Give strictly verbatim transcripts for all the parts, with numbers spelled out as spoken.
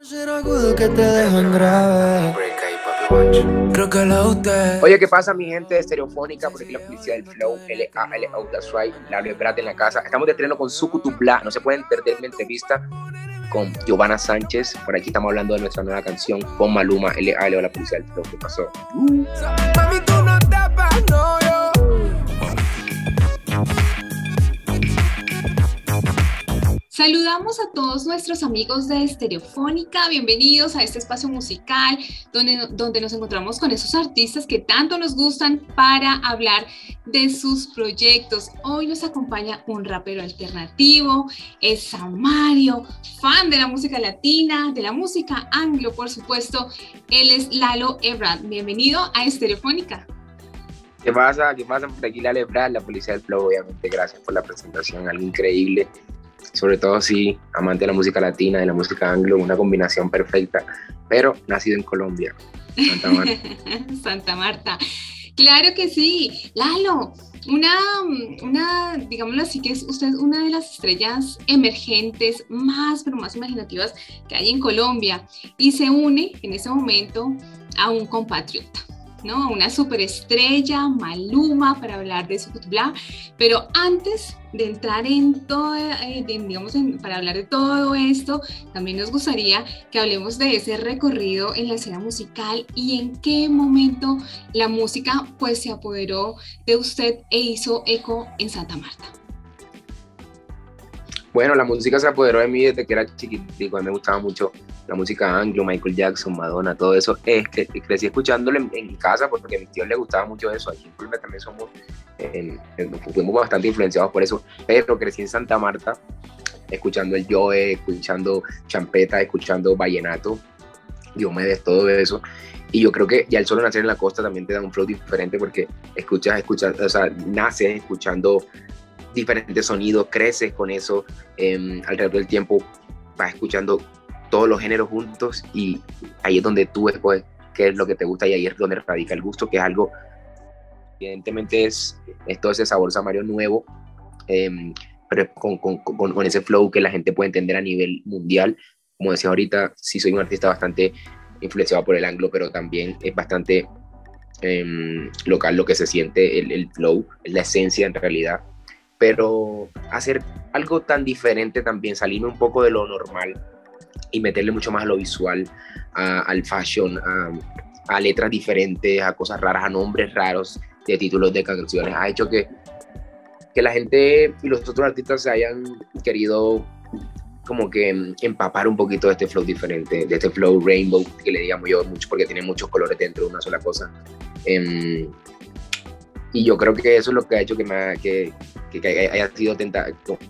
Que te dejan grave. Creo que la usted. Oye, ¿qué pasa, mi gente de Estereofónica? Por aquí la policía del Flow, L A L O, that's right, la Lebrat en la casa. Estamos de estreno con Sucutubla. No se pueden perder la entrevista con Giovanna Sánchez. Por aquí estamos hablando de nuestra nueva canción con Maluma, L A L O, la policía del Flow. ¿Qué pasó? Uh. Mami, tú no tapas, no, yo. Saludamos a todos nuestros amigos de Estereofónica, bienvenidos a este espacio musical donde, donde nos encontramos con esos artistas que tanto nos gustan para hablar de sus proyectos. Hoy nos acompaña un rapero alternativo, es Samario, fan de la música latina, de la música anglo, por supuesto. Él es Lalo Ebrard. Bienvenido a Estereofónica. ¿Qué pasa? ¿Qué pasa? Por aquí Lalo Ebrard, la policía del Flow, obviamente. Gracias por la presentación, algo increíble. Sobre todo sí, amante de la música latina, de la música anglo, una combinación perfecta, pero nacido en Colombia, Santa Marta. Santa Marta, claro que sí. Lalo, una, una, digámoslo así, que es usted una de las estrellas emergentes más, pero más imaginativas que hay en Colombia y se une en ese momento a un compatriota, ¿no? A una superestrella, Maluma, para hablar de Sucutubla. Pero antes de entrar en todo, eh, de, digamos, en, para hablar de todo esto, también nos gustaría que hablemos de ese recorrido en la escena musical y en qué momento la música pues se apoderó de usted e hizo eco en Santa Marta. Bueno, la música se apoderó de mí desde que era chiquitico. A mí me gustaba mucho la música anglo, Michael Jackson, Madonna, todo eso. Es que crecí escuchándolo en, en mi casa porque a mis tíos les gustaba mucho eso. Aquí en Colombia también somos, eh, fuimos bastante influenciados por eso. Pero crecí en Santa Marta escuchando el Joe, escuchando champeta, escuchando vallenato, Diomedes, todo eso. Y yo creo que ya el solo nacer en la costa también te da un flow diferente porque escuchas, escuchas, o sea, naces escuchando diferentes sonidos, creces con eso, eh, alrededor del tiempo vas escuchando todos los géneros juntos y ahí es donde tú escoges qué es lo que te gusta y ahí es donde radica el gusto, que es algo, evidentemente es, es todo ese sabor Samario nuevo, eh, pero con, con, con, con ese flow que la gente puede entender a nivel mundial. Como decía ahorita, sí soy un artista bastante influenciado por el anglo, pero también es bastante eh, local lo que se siente, el, el flow, es la esencia en realidad. Pero hacer algo tan diferente también, salirme un poco de lo normal y meterle mucho más a lo visual, a, al fashion, a, a letras diferentes, a cosas raras, a nombres raros de títulos de canciones, ha hecho que, que la gente y los otros artistas se hayan querido como que empapar un poquito de este flow diferente, de este flow rainbow, que le digamos yo mucho, porque tiene muchos colores dentro de una sola cosa. Um, Y yo creo que eso es lo que ha hecho que, me, que, que, que haya sido tenta,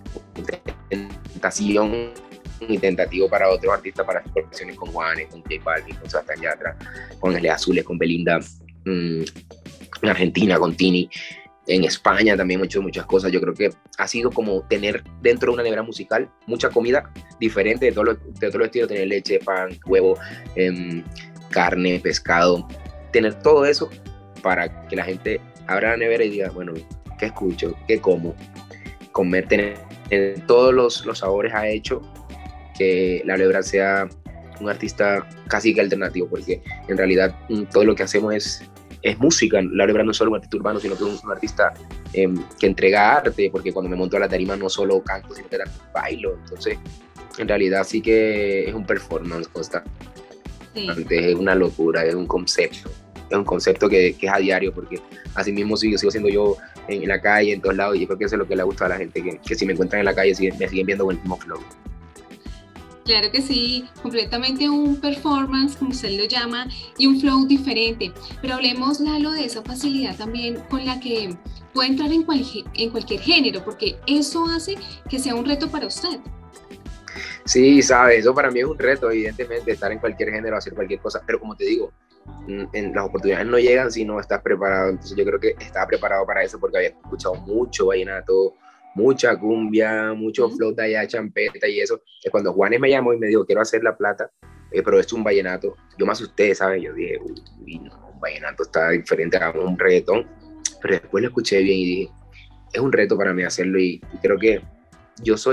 tentación y tentativo para otros artistas, para colaboraciones con Juanes, con J Balvin, con Sebastián Yatra, con Ángeles Azules, con Belinda, mmm, en Argentina, con Tini, en España también he hecho muchas cosas. Yo creo que ha sido como tener dentro de una nevera musical mucha comida diferente de todos los, de todos los estilos, tener leche, pan, huevo, eh, carne, pescado, tener todo eso para que la gente abra la nevera y diga, bueno, ¿qué escucho? ¿Qué como? Comer, tener, tener todos los, los sabores ha hecho que Lalo Ebrard sea un artista casi que alternativo, porque en realidad todo lo que hacemos es, es música. Lalo Ebrard no es solo un artista urbano, sino que es un, un artista eh, que entrega arte, porque cuando me monto a la tarima no solo canto, sino que también bailo. Entonces, en realidad sí que es un performance constante, sí. Es una locura, es un concepto. Es un concepto que, que es a diario, porque así mismo sigo, sigo siendo yo en, en la calle, en todos lados, y yo creo que eso es lo que le gusta a la gente, que, que si me encuentran en la calle siguen, me siguen viendo con el mismo flow. Claro que sí, completamente un performance, como usted lo llama, y un flow diferente. Pero hablemos, Lalo, de esa facilidad también con la que puede entrar en, cual, en cualquier género, porque eso hace que sea un reto para usted. Sí, sabes, eso para mí es un reto, evidentemente, estar en cualquier género, hacer cualquier cosa, pero como te digo, en las oportunidades no llegan si no estás preparado. Entonces yo creo que estaba preparado para eso porque había escuchado mucho vallenato, mucha cumbia, mucho uh-huh. flow de allá, champeta y eso. Es cuando Juanes me llamó y me dijo, quiero hacer La Plata, eh, pero es un vallenato. Yo me asusté, ¿sabes? Yo dije, uy, no, un vallenato está diferente a un reggaetón. Pero después lo escuché bien y dije, es un reto para mí hacerlo y, y creo que yo soy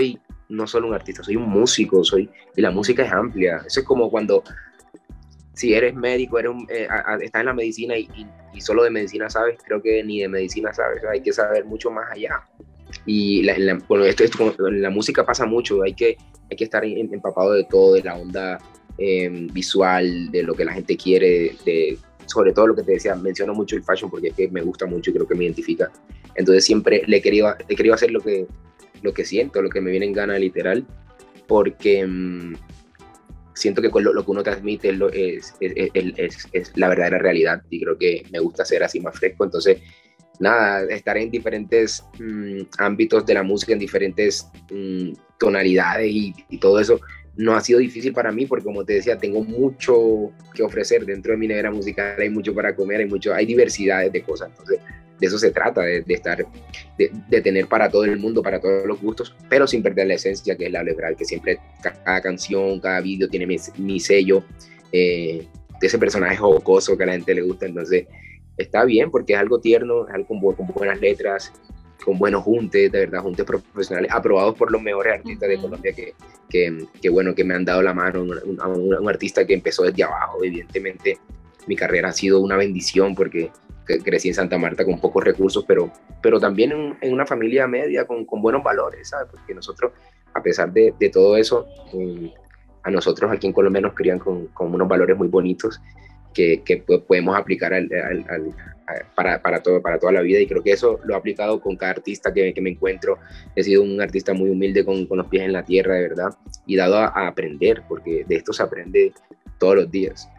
no solo un artista, soy un músico, soy, y la música es amplia. Eso es como cuando, si eres médico, eres un, eh, a, a, estás en la medicina y, y, y solo de medicina sabes, creo que ni de medicina sabes, hay que saber mucho más allá. Y la, la, bueno, esto, esto, la música pasa mucho, hay que, hay que estar empapado de todo, de la onda eh, visual, de lo que la gente quiere, de, sobre todo lo que te decía, menciono mucho el fashion porque es que me gusta mucho y creo que me identifica. Entonces siempre le he querido, he querido hacer lo que, lo que siento, lo que me viene en gana literal, porque mmm, siento que lo, lo que uno transmite es, lo, es, es, es, es, es la verdadera realidad y creo que me gusta ser así más fresco. Entonces, nada, estar en diferentes mmm, ámbitos de la música, en diferentes mmm, tonalidades y, y todo eso, no ha sido difícil para mí porque, como te decía, tengo mucho que ofrecer dentro de mi nevera musical, hay mucho para comer, hay, mucho, hay diversidades de cosas. Entonces, de eso se trata, de, de estar, de, de tener para todo el mundo, para todos los gustos, pero sin perder la esencia que es la liberal, que siempre cada canción, cada video tiene mi, mi sello, eh, de ese personaje jocoso que a la gente le gusta. Entonces está bien porque es algo tierno, es algo con, con buenas letras, con buenos juntes, de verdad, juntes profesionales, aprobados por los mejores artistas de Colombia que, que, que bueno, que me han dado la mano, un, un, un, un artista que empezó desde abajo. Evidentemente mi carrera ha sido una bendición porque crecí en Santa Marta con pocos recursos, pero, pero también en, en una familia media con, con buenos valores, ¿sabes? Porque nosotros, a pesar de, de todo eso, um, a nosotros aquí en Colombia nos crían con, con unos valores muy bonitos que, que podemos aplicar al, al, al, a, para, para, todo, para toda la vida, y creo que eso lo he aplicado con cada artista que, que me encuentro. He sido un artista muy humilde con, con los pies en la tierra, de verdad, y dado a, a aprender, porque de esto se aprende todos los días.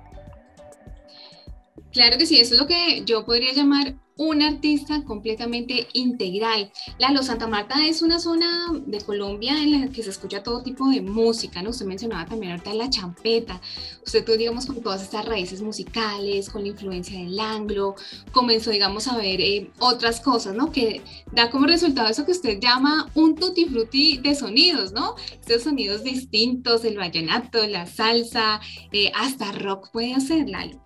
Claro que sí, eso es lo que yo podría llamar un artista completamente integral. Lalo, Santa Marta es una zona de Colombia en la que se escucha todo tipo de música, ¿no? Usted mencionaba también ahorita la champeta. Usted, tú, digamos, con todas estas raíces musicales, con la influencia del anglo, comenzó, digamos, a ver eh, otras cosas, ¿no? Que da como resultado eso que usted llama un tutti frutti de sonidos, ¿no? Estos sonidos distintos, el vallenato, la salsa, eh, hasta rock puede hacer, Lalo.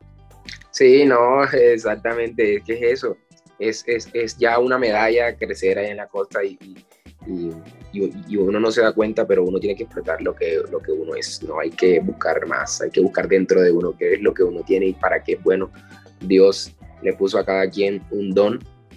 Sí, no, exactamente, ¿qué es eso? Es, es, es ya una medalla crecer ahí en la costa y, y, y, y uno no se da cuenta, pero uno tiene que explotar lo que, lo que uno es, no hay que buscar más, hay que buscar dentro de uno qué es lo que uno tiene y para qué. Bueno, Dios le puso a cada quien un don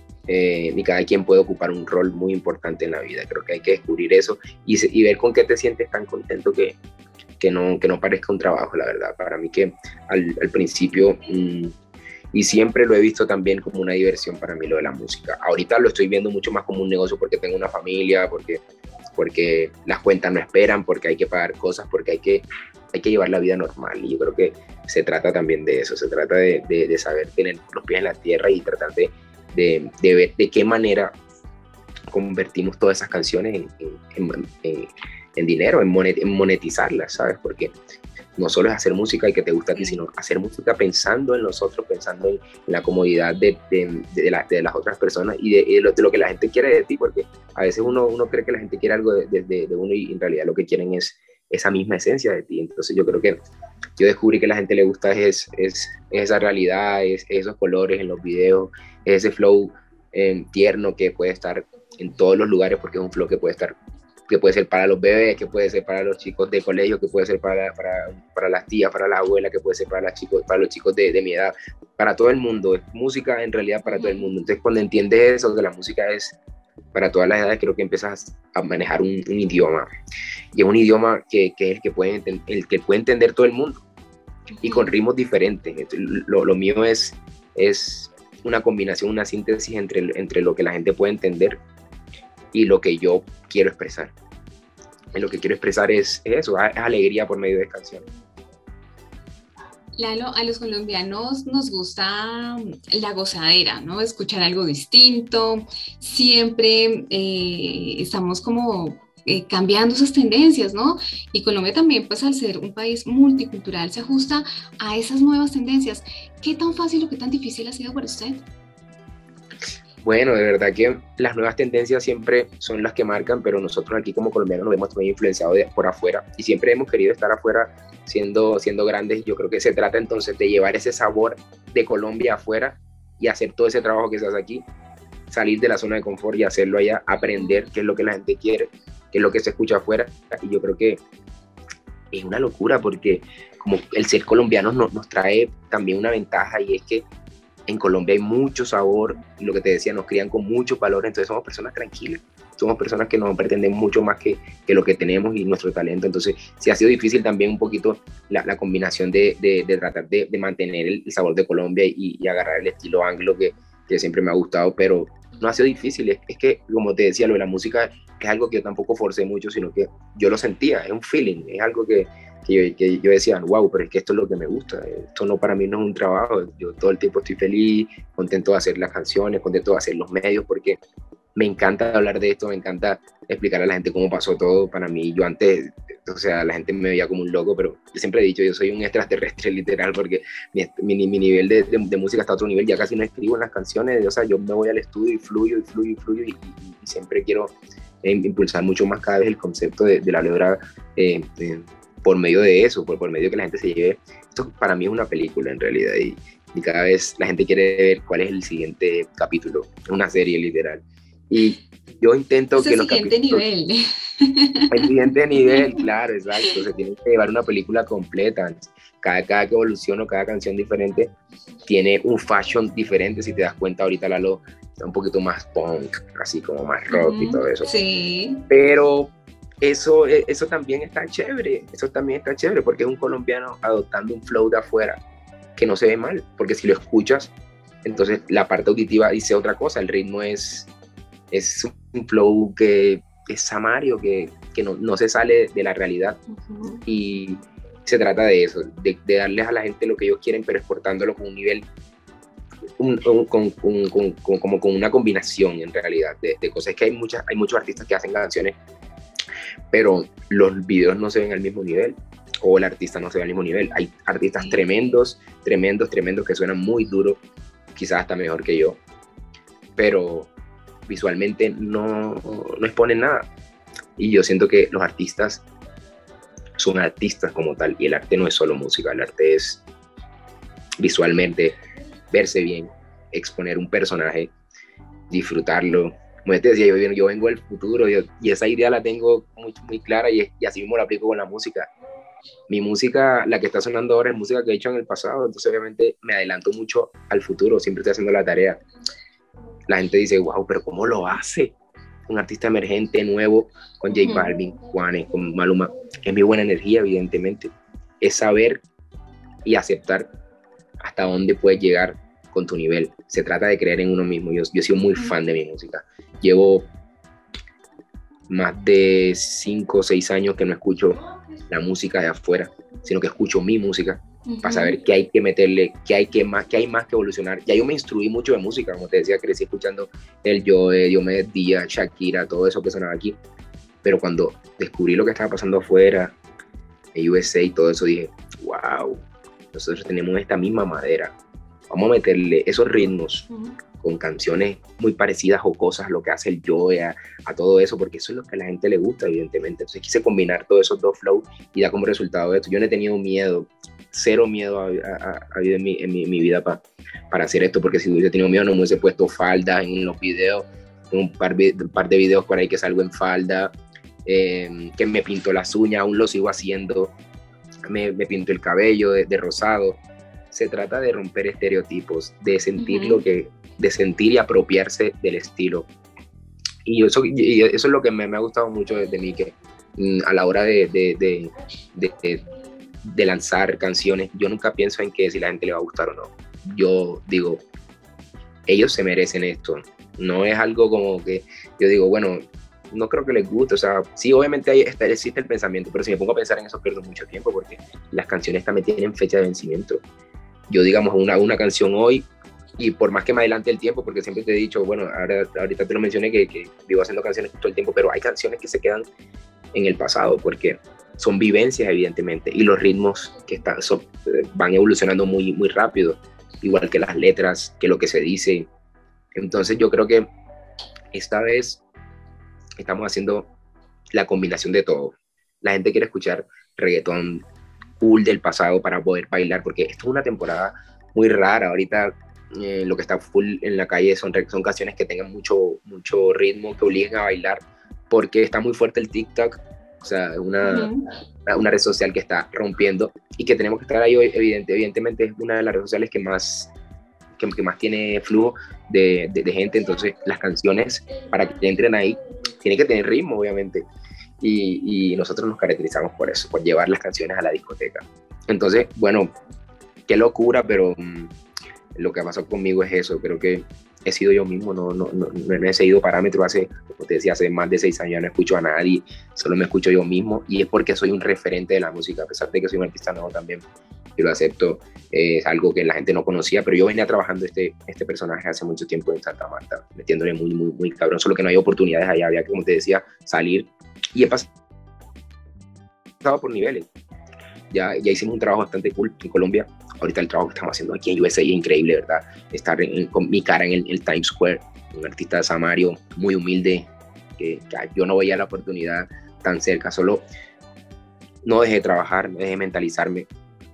eh, y cada quien puede ocupar un rol muy importante en la vida. Creo que hay que descubrir eso y, y ver con qué te sientes tan contento que Que no, que no parezca un trabajo, la verdad. Para mí que al, al principio, mmm, y siempre lo he visto también como una diversión para mí lo de la música. Ahorita lo estoy viendo mucho más como un negocio porque tengo una familia, porque, porque las cuentas no esperan, porque hay que pagar cosas, porque hay que, hay que llevar la vida normal. Y yo creo que se trata también de eso, se trata de, de, de saber tener los pies en la tierra y tratar de, de, de ver de qué manera convertimos todas esas canciones en, en, en, en en dinero, en monetizarlas, ¿sabes? Porque no solo es hacer música y que te gusta a ti, sino hacer música pensando en nosotros, pensando en, en la comodidad de, de, de, la, de las otras personas y de, de, lo, de lo que la gente quiere de ti, porque a veces uno, uno cree que la gente quiere algo de, de, de uno y en realidad lo que quieren es esa misma esencia de ti. Entonces yo creo que yo descubrí que a la gente le gusta es, es, es esa realidad, es esos colores en los videos, es ese flow eh, tierno que puede estar en todos los lugares, porque es un flow que puede estar que puede ser para los bebés, que puede ser para los chicos de colegio, que puede ser para, para, para las tías, para las abuelas, que puede ser para, las chicos, para los chicos de, de mi edad, para todo el mundo. Es música en realidad para todo el mundo. Entonces cuando entiendes eso, que la música es para todas las edades, creo que empiezas a manejar un, un idioma. Y es un idioma que, que es el que, puede, el que puede entender todo el mundo. Y con ritmos diferentes. Lo, lo mío es, es una combinación, una síntesis entre, entre lo que la gente puede entender y lo que yo quiero expresar. Y lo que quiero expresar es, es eso, es alegría por medio de canciones. Lalo, a los colombianos nos gusta la gozadera, ¿no? Escuchar algo distinto, siempre eh, estamos como eh, cambiando esas tendencias, ¿no? Y Colombia también, pues al ser un país multicultural, se ajusta a esas nuevas tendencias. ¿Qué tan fácil o qué tan difícil ha sido para usted? Bueno, de verdad que las nuevas tendencias siempre son las que marcan, pero nosotros aquí como colombianos nos hemos también influenciado de, por afuera y siempre hemos querido estar afuera siendo, siendo grandes. Yo creo que se trata entonces de llevar ese sabor de Colombia afuera y hacer todo ese trabajo que se hace aquí, salir de la zona de confort y hacerlo allá, aprender qué es lo que la gente quiere, qué que es lo que se escucha afuera, y yo creo que es una locura porque como el ser colombianos nos, nos trae también una ventaja, y es que en Colombia hay mucho sabor, y lo que te decía, nos crían con mucho valor, entonces somos personas tranquilas, somos personas que no pretendemos mucho más que, que lo que tenemos y nuestro talento. Entonces sí ha sido difícil también un poquito la, la combinación de, de, de tratar de, de mantener el, el sabor de Colombia y, y agarrar el estilo anglo que, que siempre me ha gustado, pero no ha sido difícil. Es, es que, como te decía, lo de la música es algo que yo tampoco forcé mucho, sino que yo lo sentía, es un feeling, es algo que, que, yo, que yo decía, wow, pero es que esto es lo que me gusta, esto no, para mí no es un trabajo, yo todo el tiempo estoy feliz, contento de hacer las canciones, contento de hacer los medios, porque me encanta hablar de esto, me encanta explicar a la gente cómo pasó todo. Para mí, yo antes, o sea, la gente me veía como un loco, pero yo siempre he dicho, yo soy un extraterrestre literal, porque mi, mi, mi nivel de, de, de música está a otro nivel, ya casi no escribo en las canciones, o sea, yo me voy al estudio y fluyo y fluyo y fluyo, y, y, y siempre quiero eh, impulsar mucho más cada vez el concepto de, de la letra eh, eh, por medio de eso, por, por medio de que la gente se lleve. Esto para mí es una película en realidad, y, y cada vez la gente quiere ver cuál es el siguiente capítulo, una serie literal. Y yo intento es que el los siguiente capítulos, nivel. el siguiente nivel, claro, exacto, se tiene que llevar una película completa. Cada, cada que evoluciona, cada canción diferente tiene un fashion diferente. Si te das cuenta, ahorita Lalo está un poquito más punk, así como más rock, uh-huh, y todo eso. Sí. Pero eso, eso también está chévere, eso también está chévere, porque es un colombiano adoptando un flow de afuera que no se ve mal, porque si lo escuchas, entonces la parte auditiva dice otra cosa, el ritmo es... es un flow que es samario, que, que no, no se sale de la realidad. Uh-huh. Y se trata de eso, de, de darles a la gente lo que ellos quieren, pero exportándolo con un nivel, un, un, con, un, con, con, como con una combinación en realidad de, de cosas. Es que hay, muchas, hay muchos artistas que hacen canciones, pero los videos no se ven al mismo nivel, o el artista no se ve al mismo nivel. Hay artistas sí. tremendos, tremendos, tremendos, que suenan muy duro, quizás hasta mejor que yo, pero visualmente no, no exponen nada. Y yo siento que los artistas son artistas como tal, y el arte no es solo música, el arte es visualmente verse bien, exponer un personaje, disfrutarlo. Como te decía, yo, yo vengo del futuro, yo, y esa idea la tengo muy, muy clara, y, y así mismo la aplico con la música. Mi música, la que está sonando ahora, es música que he hecho en el pasado, entonces obviamente me adelanto mucho al futuro, siempre estoy haciendo la tarea. La gente dice, wow, pero ¿cómo lo hace? Un artista emergente, nuevo, con J Balvin, Juanes, con Maluma. Es mi buena energía, evidentemente. Es saber y aceptar hasta dónde puedes llegar con tu nivel. Se trata de creer en uno mismo. Yo, yo he sido muy fan de mi música. Llevo más de cinco o seis años que no escucho la música de afuera, sino que escucho mi música. Uh-huh. Para saber qué hay que meterle, qué hay, que más, qué hay más que evolucionar. Ya yo me instruí mucho de música, como te decía, crecí escuchando el Joe, Diomedes Díaz, Shakira, todo eso que sonaba aquí. Pero cuando descubrí lo que estaba pasando afuera, en U S A y todo eso, dije, wow, nosotros tenemos esta misma madera. Vamos a meterle esos ritmos uh-huh. con canciones muy parecidas o cosas, lo que hace el Joe, a, a todo eso, porque eso es lo que a la gente le gusta, evidentemente. Entonces quise combinar todos esos dos flows y da como resultado esto. Yo no he tenido miedo, cero miedo ha habido en mi, en mi, en mi vida para para hacer esto, porque si hubiese tenido miedo no me hubiese puesto falda en los videos, un par, un par de videos por ahí que salgo en falda, eh, que me pinto las uñas, aún lo sigo haciendo, me, me pinto el cabello de, de rosado. Se trata de romper estereotipos, de sentir uh-huh. lo que, de sentir y apropiarse del estilo. Y eso, y eso es lo que me, me ha gustado mucho de, de mí, que mm, a la hora de, de, de, de, de de lanzar canciones, yo nunca pienso en que si la gente le va a gustar o no. Yo digo, ellos se merecen esto. No es algo como que yo digo, bueno, no creo que les guste. O sea, sí, obviamente ahí está, existe el pensamiento, pero si me pongo a pensar en eso pierdo mucho tiempo, porque las canciones también tienen fecha de vencimiento. Yo, digamos, una, una canción hoy, y por más que me adelante el tiempo, porque siempre te he dicho, bueno, ahora, ahorita te lo mencioné, que, que vivo haciendo canciones todo el tiempo, pero hay canciones que se quedan en el pasado, porque son vivencias, evidentemente, y los ritmos que están, son, van evolucionando muy, muy rápido, igual que las letras, que lo que se dice. Entonces yo creo que esta vez estamos haciendo la combinación de todo. La gente quiere escuchar reggaetón cool del pasado para poder bailar, porque esto es una temporada muy rara. Ahorita eh, lo que está full en la calle son, son canciones que tengan mucho, mucho ritmo, que obliguen a bailar, porque está muy fuerte el TikTok, o sea, una, uh-huh. una, una red social que está rompiendo y que tenemos que estar ahí, evidente, evidentemente es una de las redes sociales que más, que, que más tiene flujo de, de, de gente, entonces las canciones para que entren ahí tienen que tener ritmo, obviamente, y, y nosotros nos caracterizamos por eso, por llevar las canciones a la discoteca. Entonces, bueno, qué locura, pero um, lo que ha pasado conmigo es eso, creo que he sido yo mismo, no, no, no, no he seguido parámetros, hace, como te decía, hace más de seis años ya no escucho a nadie, solo me escucho yo mismo, y es porque soy un referente de la música, a pesar de que soy un artista nuevo también, yo lo acepto, eh, es algo que la gente no conocía, pero yo venía trabajando este, este personaje hace mucho tiempo en Santa Marta, metiéndole muy, muy, muy cabrón, solo que no hay oportunidades allá, había que, como te decía, salir, y he pasado por niveles, ya, ya hicimos un trabajo bastante cool en Colombia. Ahorita el trabajo que estamos haciendo aquí en U S A es increíble, ¿verdad? Estar en, en, con mi cara en el, el Times Square, un artista de Samario muy humilde, que, que yo no veía la oportunidad tan cerca, solo no dejé de trabajar, no dejé de mentalizarme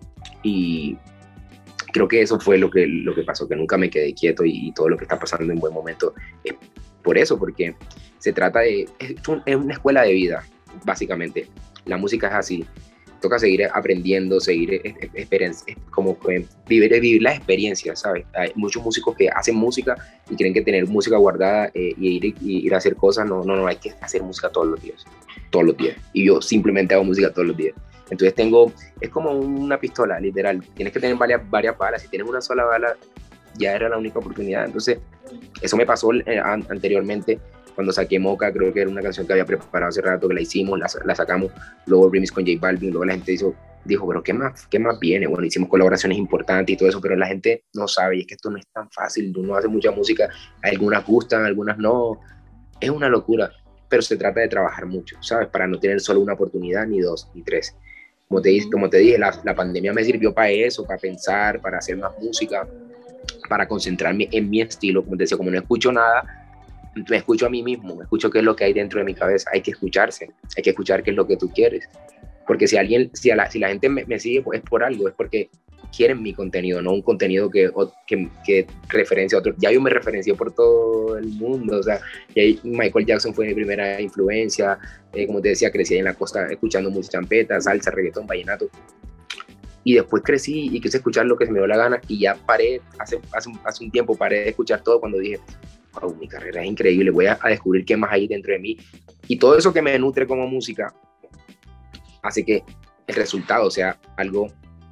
y creo que eso fue lo que, lo que pasó, que nunca me quedé quieto y, y todo lo que está pasando en buen momento es por eso, porque se trata de, es, un, es una escuela de vida, básicamente. La música es así. Toca seguir aprendiendo, seguir experiencia, como vivir, vivir las experiencias, ¿sabes? Hay muchos músicos que hacen música y creen que tener música guardada eh, y, ir, y ir a hacer cosas, no, no, no, hay que hacer música todos los días, todos los días. Y yo simplemente hago música todos los días. Entonces tengo, es como una pistola, literal. Tienes que tener varias, varias balas. Si tienes una sola bala, ya era la única oportunidad. Entonces, eso me pasó eh, an- anteriormente. Cuando saqué Moca, creo que era una canción que había preparado hace rato, que la hicimos, la, la sacamos, luego remix con J Balvin, luego la gente dijo, dijo, pero ¿qué más, qué más viene? Bueno, hicimos colaboraciones importantes y todo eso, pero la gente no sabe, y es que esto no es tan fácil, uno hace mucha música, algunas gustan, algunas no, es una locura, pero se trata de trabajar mucho, ¿sabes? Para no tener solo una oportunidad, ni dos, ni tres. Como te, como te dije, la, la pandemia me sirvió para eso, para pensar, para hacer más música, para concentrarme en mi estilo, como te decía, como no escucho nada, me escucho a mí mismo, me escucho qué es lo que hay dentro de mi cabeza, hay que escucharse, hay que escuchar qué es lo que tú quieres, porque si alguien, si, a la, si la gente me, me sigue, pues es por algo, es porque quieren mi contenido, no un contenido que, que, que referencia a otro, ya yo me referencié por todo el mundo, o sea, y Michael Jackson fue mi primera influencia, eh, como te decía, crecí en la costa escuchando música champeta, salsa, reggaetón, vallenato, y después crecí y quise escuchar lo que se me dio la gana, y ya paré, hace, hace, hace un tiempo paré de escuchar todo cuando dije, wow, mi carrera es increíble, voy a, a descubrir qué más hay dentro de mí. Y todo eso que me nutre como música hace que el resultado sea algo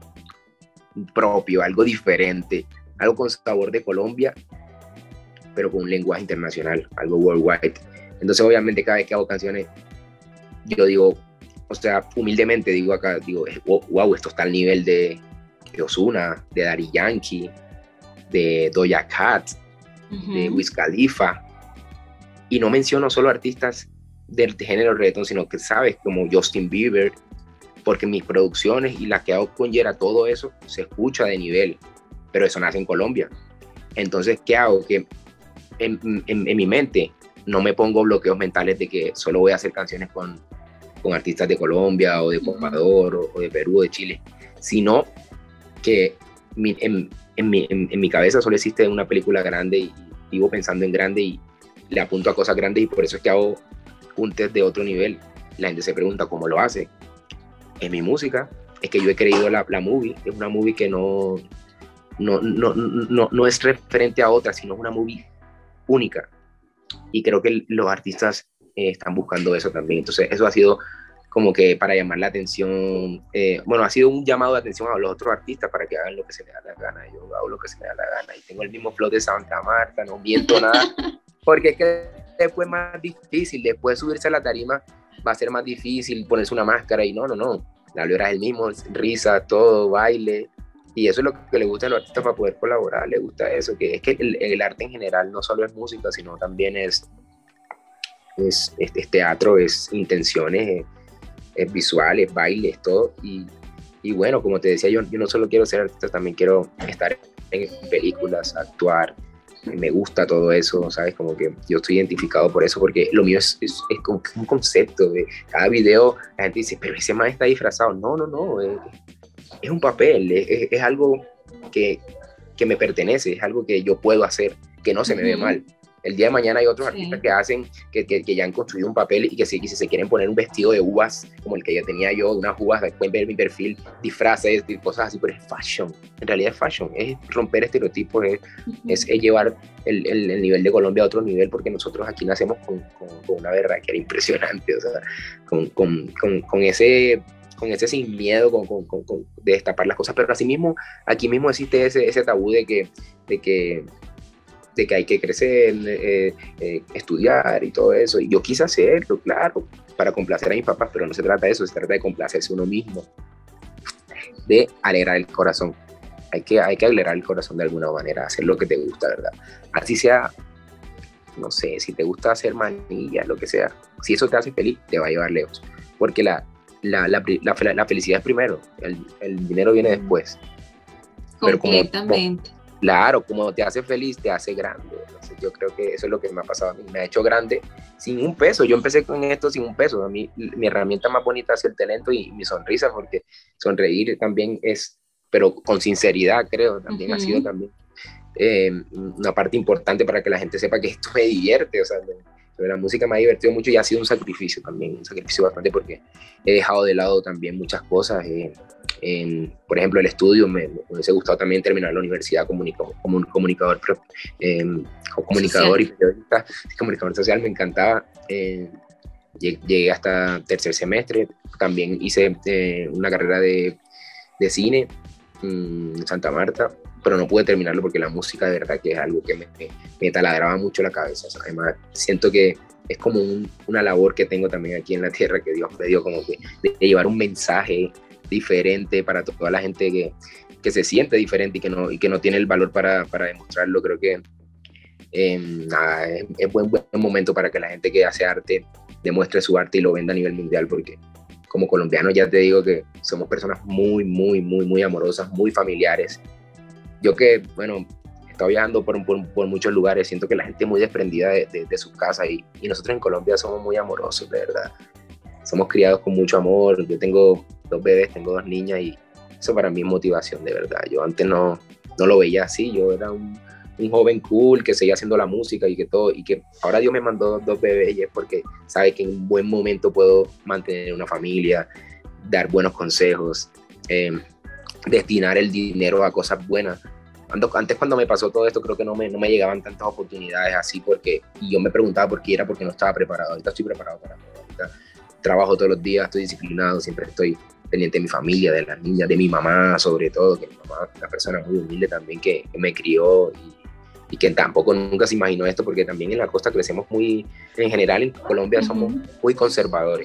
propio, algo diferente, algo con sabor de Colombia, pero con un lenguaje internacional, algo worldwide. Entonces, obviamente, cada vez que hago canciones, yo digo, o sea, humildemente digo acá, digo, wow, esto está al nivel de, de Ozuna, de Daddy Yankee, de Doja Cat, uh-huh. de Wiz Khalifa, y no menciono solo artistas del género reggaetón, sino que sabes, como Justin Bieber, porque mis producciones y las que hago con Yera, todo eso se escucha de nivel, pero eso nace en Colombia. Entonces, ¿qué hago? Que en, en, en mi mente no me pongo bloqueos mentales de que solo voy a hacer canciones con, con artistas de Colombia o de Ecuador uh-huh. o, o de Perú o de Chile, sino que mi, en, en, mi, en, en mi cabeza solo existe una película grande y vivo pensando en grande y le apunto a cosas grandes, y por eso es que hago juntes de otro nivel. La gente se pregunta cómo lo hace. En mi música es que yo he creído la, la movie, es una movie que no, no, no, no, no es referente a otra, sino es una movie única, y creo que los artistas eh, están buscando eso también. Entonces eso ha sido como que para llamar la atención, eh, bueno, ha sido un llamado de atención a los otros artistas para que hagan lo que se les da la gana. Yo hago lo que se me da la gana y tengo el mismo flow de Santa Marta, no miento nada, porque es que después es más difícil, después de subirse a la tarima va a ser más difícil ponerse una máscara, y no, no, no, la Leo era el mismo, risa, todo, baile, y eso es lo que le gusta a los artistas para poder colaborar, le gusta eso, que es que el, el arte en general no solo es música, sino también es, es, es, es teatro, es intenciones, es, es visuales, bailes, todo, y, y bueno, como te decía, yo, yo no solo quiero ser artista, también quiero estar en películas, actuar, me gusta todo eso, ¿sabes? Como que yo estoy identificado por eso, porque lo mío es, es, es como un concepto. De cada video la gente dice, pero ese man está disfrazado. No, no, no, es, es un papel, es, es algo que, que me pertenece, es algo que yo puedo hacer, que no se me uh-huh. ve mal. El día de mañana hay otros Sí. artistas que hacen, que, que, que ya han construido un papel y que si, y si se quieren poner un vestido de uvas, como el que ya tenía yo, de unas uvas, pueden ver mi perfil, disfraces, cosas así, pero es fashion. En realidad es fashion, es romper estereotipos, es, Ujú. es, es llevar el, el, el nivel de Colombia a otro nivel, porque nosotros aquí nacemos con, con, con una verdad que era impresionante, o sea, con, con, con, con ese... con ese sin miedo con, con, con, con, de destapar las cosas, pero así mismo, aquí mismo existe ese, ese tabú de que, de que de que hay que crecer, eh, eh, estudiar y todo eso, y yo quise hacerlo, claro, para complacer a mis papás, pero no se trata de eso, se trata de complacerse uno mismo, de alegrar el corazón, hay que, hay que alegrar el corazón de alguna manera, hacer lo que te gusta, ¿verdad? Así sea, no sé, si te gusta hacer manillas, lo que sea, si eso te hace feliz, te va a llevar lejos, porque la, la, la, la, la felicidad es primero, el, el dinero viene después. Completamente. Pero como, claro, como te hace feliz, te hace grande. Entonces yo creo que eso es lo que me ha pasado a mí. Me ha hecho grande sin un peso. Yo empecé con esto sin un peso. A mí, mi herramienta más bonita es el talento y mi sonrisa, porque sonreír también es, pero con sinceridad, creo, también uh-huh. ha sido también eh, una parte importante para que la gente sepa que esto me divierte. O sea, me, la música me ha divertido mucho y ha sido un sacrificio también, un sacrificio bastante, porque he dejado de lado también muchas cosas. Eh, En, por ejemplo, el estudio, me, me hubiese gustado también terminar la universidad comunicador, como comunicador, eh, comunicador y periodista, comunicador social, me encantaba. Eh, llegué hasta tercer semestre, también hice eh, una carrera de, de cine en Santa Marta, pero no pude terminarlo porque la música de verdad que es algo que me, me, me taladraba mucho la cabeza. O sea, además, siento que es como un, una labor que tengo también aquí en la tierra, que Dios me dio, como que de, de llevar un mensaje diferente para toda la gente que, que se siente diferente y que no, y que no tiene el valor para, para demostrarlo. Creo que eh, nada, es, es buen, buen momento para que la gente que hace arte demuestre su arte y lo venda a nivel mundial, porque como colombiano ya te digo que somos personas muy, muy, muy, muy amorosas, muy familiares. Yo que, bueno, he estado viajando por, por, por muchos lugares, siento que la gente es muy desprendida de, de, de sus casas y, y nosotros en Colombia somos muy amorosos, de verdad. Somos criados con mucho amor. Yo tengo dos bebés, tengo dos niñas y eso para mí es motivación, de verdad. Yo antes no, no lo veía así, yo era un, un joven cool que seguía haciendo la música y que todo, y que ahora Dios me mandó dos, dos bebés y es porque sabe que en un buen momento puedo mantener una familia, dar buenos consejos, eh, destinar el dinero a cosas buenas. Antes cuando me pasó todo esto creo que no me, no me llegaban tantas oportunidades así, porque y yo me preguntaba por qué era, porque no estaba preparado. Ahorita estoy preparado para todo. Ahorita trabajo todos los días, estoy disciplinado, siempre estoy pendiente de mi familia, de las niñas, de mi mamá sobre todo, que mi mamá es una persona muy humilde también que, que me crió y, y que tampoco nunca se imaginó esto, porque también en la costa crecemos muy, en general en Colombia somos muy conservadores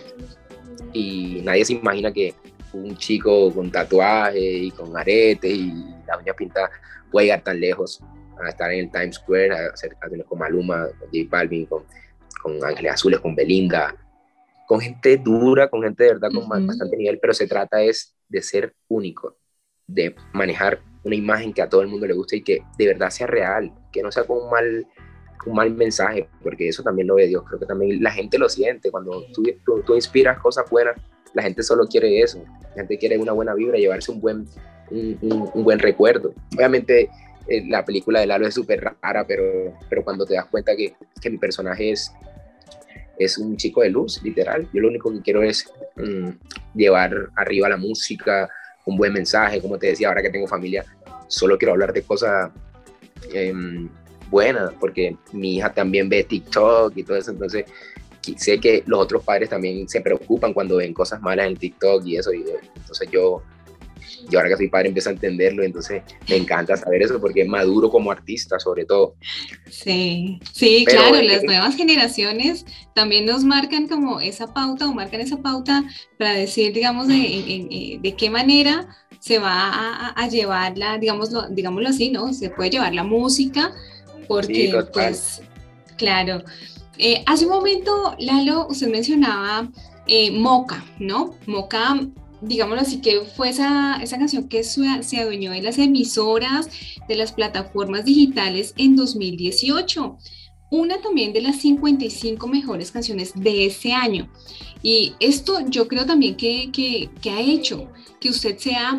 y nadie se imagina que un chico con tatuaje y con aretes y la uña pintada puede llegar tan lejos, a estar en el Times Square, a hacer canciones con Maluma, con J Balvin, con, con Ángeles Azules, con Belinda, con gente dura, con gente de verdad con uh-huh. bastante nivel, pero se trata es de ser único, de manejar una imagen que a todo el mundo le guste y que de verdad sea real, que no sea con un mal, un mal mensaje, porque eso también lo ve Dios. Creo que también la gente lo siente, cuando tú, tú, tú inspiras cosas buenas, la gente solo quiere eso, la gente quiere una buena vibra, llevarse un buen, un, un, un buen recuerdo. Obviamente eh, la película de Lalo es súper rara, pero, pero cuando te das cuenta que, que mi personaje es es un chico de luz, literal. Yo lo único que quiero es um, llevar arriba la música, un buen mensaje, como te decía, ahora que tengo familia, solo quiero hablar de cosas um, buenas, porque mi hija también ve TikTok y todo eso, entonces sé que los otros padres también se preocupan cuando ven cosas malas en TikTok y eso, y entonces yo, yo ahora que soy padre empiezo a entenderlo, entonces me encanta saber eso porque maduro como artista sobre todo. Sí, sí, pero, claro, eh, las nuevas generaciones también nos marcan como esa pauta o marcan esa pauta para decir, digamos, de, de, de qué manera se va a, a llevar la, digámoslo, digámoslo así, ¿no? Se puede llevar la música porque, sí, pues, claro. Eh, hace un momento, Lalo, usted mencionaba eh, Moca, ¿no? Moca, digámoslo así, que fue esa, esa canción que se adueñó de las emisoras, de las plataformas digitales en dos mil dieciocho. Una también de las cincuenta y cinco mejores canciones de ese año. Y esto yo creo también que, que, que ha hecho que usted sea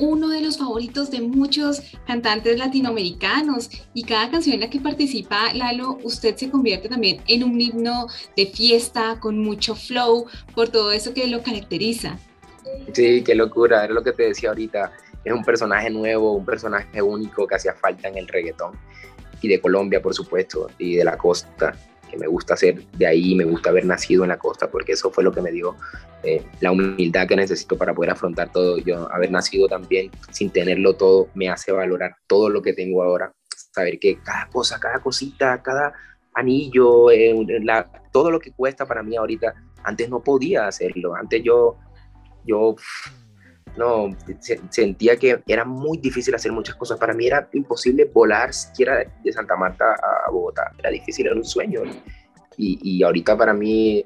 uno de los favoritos de muchos cantantes latinoamericanos y cada canción en la que participa Lalo, usted se convierte también en un himno de fiesta con mucho flow por todo eso que lo caracteriza. Sí, qué locura, era lo que te decía ahorita. Es un personaje nuevo, un personaje único que hacía falta en el reggaetón y de Colombia, por supuesto, y de la costa, que me gusta ser de ahí, me gusta haber nacido en la costa, porque eso fue lo que me dio eh, la humildad que necesito para poder afrontar todo. Yo haber nacido también sin tenerlo todo me hace valorar todo lo que tengo ahora, saber que cada cosa, cada cosita, cada anillo, eh, la, todo lo que cuesta para mí ahorita, antes no podía hacerlo, antes yo, yo no, sentía que era muy difícil hacer muchas cosas. Para mí era imposible volar siquiera de Santa Marta a Bogotá. Era difícil, era un sueño. Y, y ahorita para mí,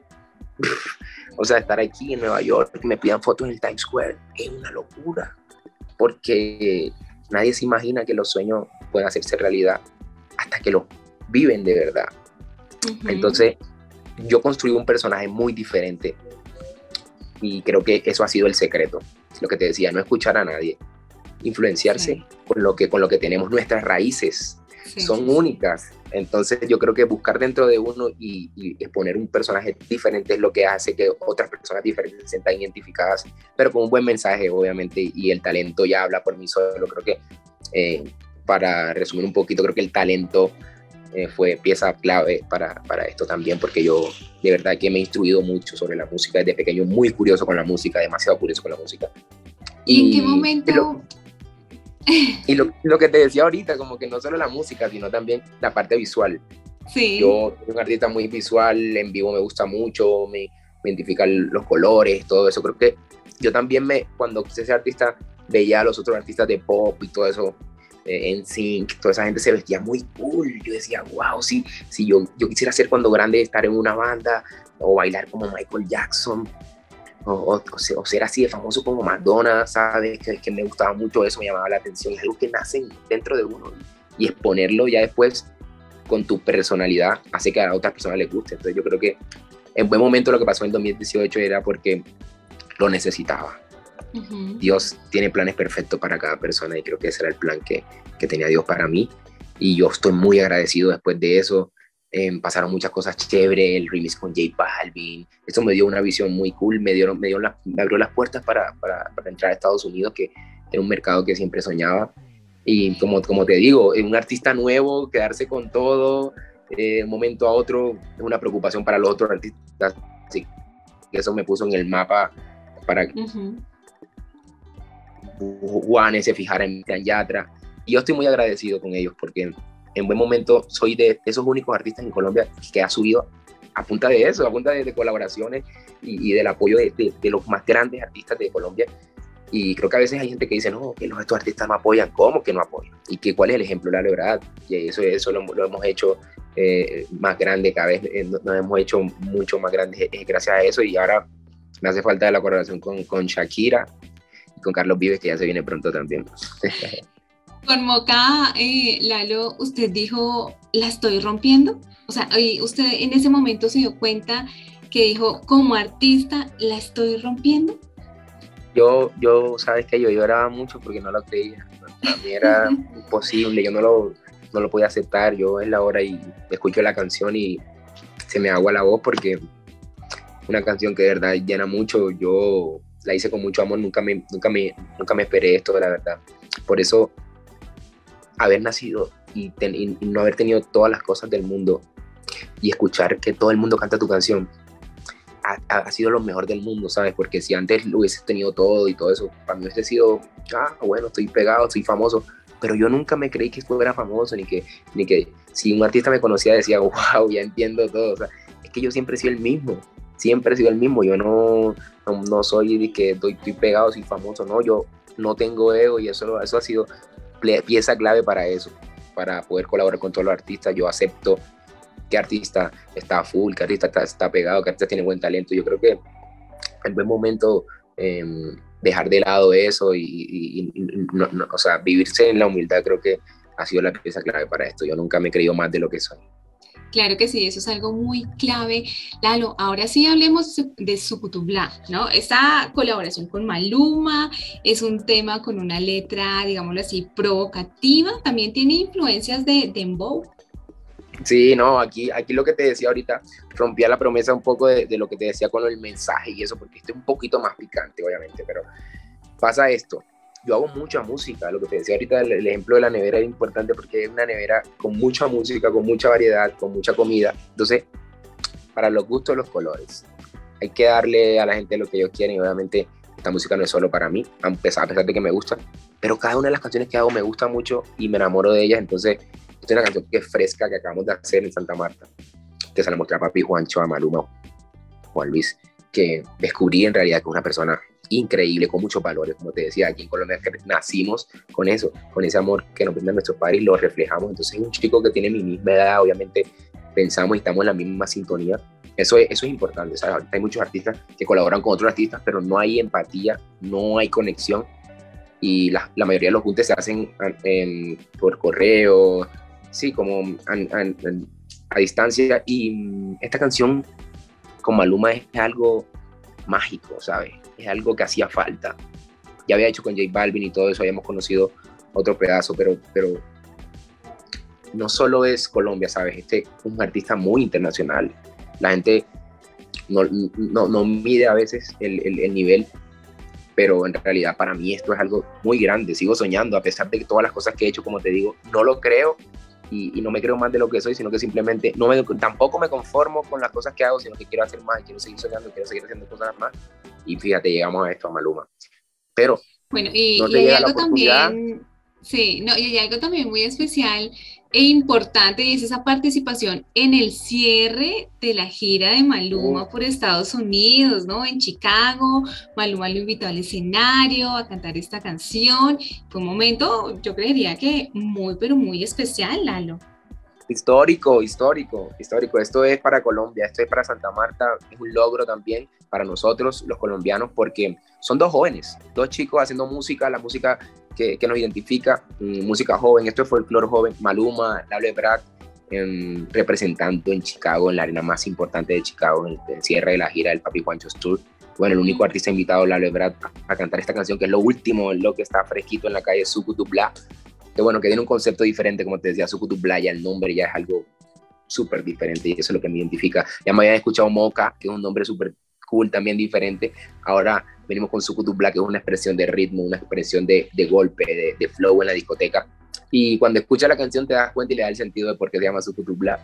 o sea, estar aquí en Nueva York, que me pidan fotos en el Times Square, es una locura. Porque nadie se imagina que los sueños pueden hacerse realidad hasta que los viven de verdad. Uh-huh. Entonces, yo construí un personaje muy diferente. Y creo que eso ha sido el secreto. Lo que te decía, no escuchar a nadie, influenciarse sí. con, lo que, con lo que tenemos. Nuestras raíces sí, son sí, únicas, entonces yo creo que buscar dentro de uno y, y exponer un personaje diferente es lo que hace que otras personas diferentes se sientan identificadas, pero con un buen mensaje obviamente, y el talento ya habla por mí solo. Creo que eh, para resumir un poquito, creo que el talento eh, fue pieza clave para, para esto también, porque yo de verdad que me he instruido mucho sobre la música desde pequeño, muy curioso con la música, demasiado curioso con la música. ¿Y, ¿Y en qué momento? Lo, y lo, lo que te decía ahorita, como que no solo la música, sino también la parte visual. Sí. Yo soy un artista muy visual, en vivo me gusta mucho, me, me identifican los colores, todo eso. Creo que yo también, me, cuando quise ser artista, veía a los otros artistas de pop y todo eso, eh, en sync, toda esa gente se vestía muy cool. Yo decía, wow, sí, sí yo, yo quisiera ser cuando grande, estar en una banda o bailar como Michael Jackson. O, o, o ser así de famoso como Madonna, ¿sabes? Que, que me gustaba mucho eso, me llamaba la atención. Es algo que nace dentro de uno y exponerlo ya después con tu personalidad hace que a otras personas les guste. Entonces yo creo que en buen momento lo que pasó en dos mil dieciocho era porque lo necesitaba. Uh-huh. Dios tiene planes perfectos para cada persona y creo que ese era el plan que, que tenía Dios para mí y yo estoy muy agradecido después de eso. Eh, pasaron muchas cosas chéveres, el remix con J Balvin, esto me dio una visión muy cool, me, dieron, me, dieron la, me abrió las puertas para, para, para entrar a Estados Unidos, que era un mercado que siempre soñaba, y como, como te digo, un artista nuevo, quedarse con todo, eh, de un momento a otro, es una preocupación para los otros artistas, así que eso me puso en el mapa para que uh-huh. Juanes se fijara en Cristian Yatra, y yo estoy muy agradecido con ellos, porque en buen momento soy de esos únicos artistas en Colombia que ha subido a punta de eso, a punta de, de colaboraciones y, y del apoyo de, de, de los más grandes artistas de Colombia. Y creo que a veces hay gente que dice, no, que los, estos artistas no apoyan. ¿Cómo que no apoyan? ¿Y que, cuál es el ejemplo? La verdad, y eso, eso lo, lo hemos hecho eh, más grande, cada vez eh, nos hemos hecho mucho más grandes eh, gracias a eso. Y ahora me hace falta la colaboración con, con Shakira y con Carlos Vives, que ya se viene pronto también. Con Moca, eh, Lalo, usted dijo, ¿la estoy rompiendo? O sea, ¿usted en ese momento se dio cuenta que dijo, como artista, ¿la estoy rompiendo? Yo, yo sabes que yo lloraba mucho porque no lo creía. Para mí era imposible, yo no lo, no lo podía aceptar. Yo en la hora y escucho la canción y se me agua la voz porque una canción que de verdad llena mucho. Yo la hice con mucho amor, nunca me, nunca me, nunca me esperé esto, la verdad. Por eso haber nacido y, ten, y no haber tenido todas las cosas del mundo y escuchar que todo el mundo canta tu canción ha, ha sido lo mejor del mundo, ¿sabes? Porque si antes lo hubieses tenido todo y todo eso, para mí hubiese sido, ah, bueno, estoy pegado, estoy famoso, pero yo nunca me creí que fuera famoso, ni que, ni que si un artista me conocía decía, wow, ya entiendo todo. O sea, es que yo siempre he sido el mismo, siempre he sido el mismo. Yo no, no, no soy de que estoy, estoy pegado, soy famoso, no, yo no tengo ego y eso, eso ha sido pieza clave para eso, para poder colaborar con todos los artistas. Yo acepto qué artista está full, qué artista está, está pegado, qué artista tiene buen talento. Yo creo que en buen momento eh, dejar de lado eso y, y, y no, no, o sea, vivirse en la humildad creo que ha sido la pieza clave para esto. Yo nunca me he creído más de lo que soy. Claro que sí, eso es algo muy clave. Lalo, ahora sí hablemos de Sucutubla, ¿no? Esta colaboración con Maluma es un tema con una letra, digámoslo así, provocativa, también tiene influencias de dembow. Sí, no, aquí, aquí lo que te decía ahorita rompía la promesa un poco de, de lo que te decía con el mensaje y eso, porque esto es un poquito más picante, obviamente, pero pasa esto. Yo hago mucha música, lo que te decía ahorita, el, el ejemplo de la nevera es importante porque es una nevera con mucha música, con mucha variedad, con mucha comida. Entonces, para los gustos, los colores. Hay que darle a la gente lo que ellos quieren y obviamente esta música no es solo para mí, a pesar, a pesar de que me gusta, pero cada una de las canciones que hago me gusta mucho y me enamoro de ellas. Entonces, esta es una canción que es fresca, que acabamos de hacer en Santa Marta, que se la mostré a papi Juancho, a Maluma, Juan Luis, que descubrí en realidad que es una persona increíble, con muchos valores, como te decía, aquí en Colombia que nacimos con eso, con ese amor que nos brindan nuestros padres y lo reflejamos. Entonces es un chico que tiene mi misma edad, obviamente pensamos y estamos en la misma sintonía. Eso es, eso es importante, ¿sabes? Ahorita hay muchos artistas que colaboran con otros artistas, pero no hay empatía, no hay conexión y la, la mayoría de los juntes se hacen en, en, por correo, sí, como en, en, en, a distancia. Y esta canción con Maluma es algo mágico, ¿sabes? Es algo que hacía falta. Ya había hecho con J Balvin y todo eso, habíamos conocido otro pedazo, pero, pero no solo es Colombia, ¿sabes? Este es un artista muy internacional. La gente no, no, no mide a veces el, el, el nivel, pero en realidad para mí esto es algo muy grande. Sigo soñando, a pesar de que todas las cosas que he hecho, como te digo, no lo creo y, y no me creo más de lo que soy, sino que simplemente no me, tampoco me conformo con las cosas que hago, sino que quiero hacer más, quiero seguir soñando, quiero seguir haciendo cosas más. Y fíjate, llegamos a esto, a Maluma. Pero bueno, y, no te y hay llega algo la oportunidad. También, sí, no, y hay algo también muy especial e importante, y es esa participación en el cierre de la gira de Maluma por Estados Unidos, ¿no? En Chicago, Maluma lo invitó al escenario a cantar esta canción. Fue un momento, yo creería que muy, pero muy especial, Lalo. Histórico, histórico, histórico. Esto es para Colombia, esto es para Santa Marta, es un logro también para nosotros, los colombianos, porque son dos jóvenes, dos chicos haciendo música, la música que, que nos identifica, um, música joven, esto es folclore joven, Maluma, Lalo Ebrard, um, representando en Chicago, en la arena más importante de Chicago, en el cierre de la gira del Papi Juancho's Tour. Bueno, el único artista invitado, Lalo Ebrard, a, a cantar esta canción, que es lo último, lo que está fresquito en la calle Sucutubla, que bueno, que tiene un concepto diferente, como te decía, Sucutubla, ya el nombre ya es algo súper diferente y eso es lo que me identifica. Ya me habían escuchado Moca, que es un nombre súper cool, también diferente. Ahora venimos con Sucutubla, que es una expresión de ritmo, una expresión de, de golpe, de, de flow en la discoteca. Y cuando escuchas la canción te das cuenta y le da el sentido de por qué se llama Sucutubla.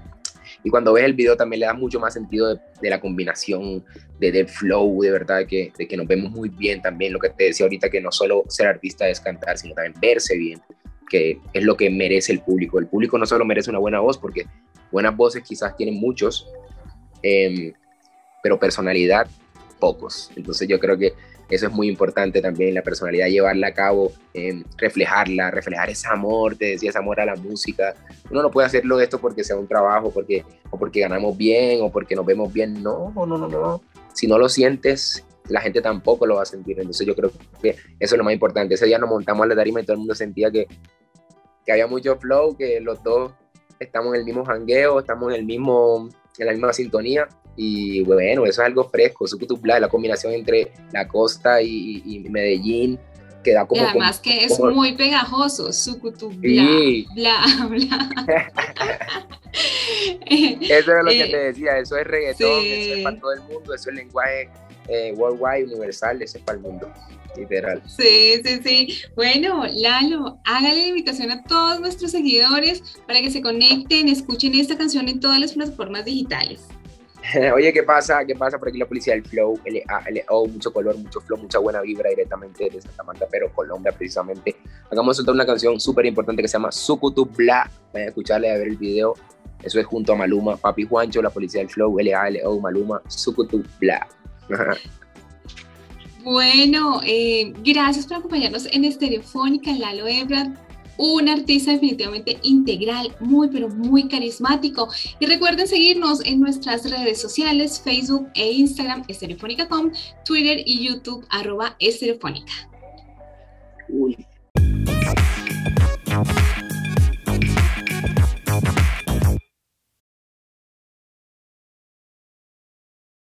Y cuando ves el video también le da mucho más sentido de, de la combinación, de, del flow, de verdad, que, de que nos vemos muy bien también. Lo que te decía ahorita, que no solo ser artista es cantar, sino también verse bien, que es lo que merece el público. El público no solo merece una buena voz, porque buenas voces quizás tienen muchos, eh, pero personalidad, pocos. Entonces yo creo que eso es muy importante también, la personalidad, llevarla a cabo, eh, reflejarla, reflejar ese amor, te decía, ese amor a la música. Uno no puede hacerlo de esto porque sea un trabajo, porque, o porque ganamos bien, o porque nos vemos bien. No, no, no, no. Si no lo sientes, la gente tampoco lo va a sentir. Entonces yo creo que eso es lo más importante. Ese día nos montamos a la tarima y todo el mundo sentía que, que había mucho flow, que los dos estamos en el mismo jangueo, estamos en, el mismo, en la misma sintonía. Y bueno, eso es algo fresco, Sucutubla, la combinación entre la costa y, y Medellín, que da como... Y además como, que es como, muy pegajoso, Sucutubla, sí. bla, bla. Eso es lo que te decía, eso es reggaetón, sí. Eso es para todo el mundo, eso es lenguaje eh, worldwide, universal, eso es para el mundo, literal. Sí, sí, sí. Bueno, Lalo, hágale la invitación a todos nuestros seguidores para que se conecten, escuchen esta canción en todas las plataformas digitales. Oye, ¿qué pasa? ¿Qué pasa? Por aquí la policía del flow, L A L O, mucho color, mucho flow, mucha buena vibra directamente de Santa Marta, pero Colombia precisamente. Acabamos de soltar una canción súper importante que se llama Sucutubla. Vayan a escucharle, a ver el video. Eso es junto a Maluma, Papi Juancho, la policía del flow, L A L O, Maluma, Sucutubla. Bueno, eh, gracias por acompañarnos en Estereofónica, Lalo Ebrard. Un artista definitivamente integral, muy pero muy carismático. Y recuerden seguirnos en nuestras redes sociales, Facebook e Instagram, estereofónica punto com, Twitter y YouTube, arroba estereofónica. Uy.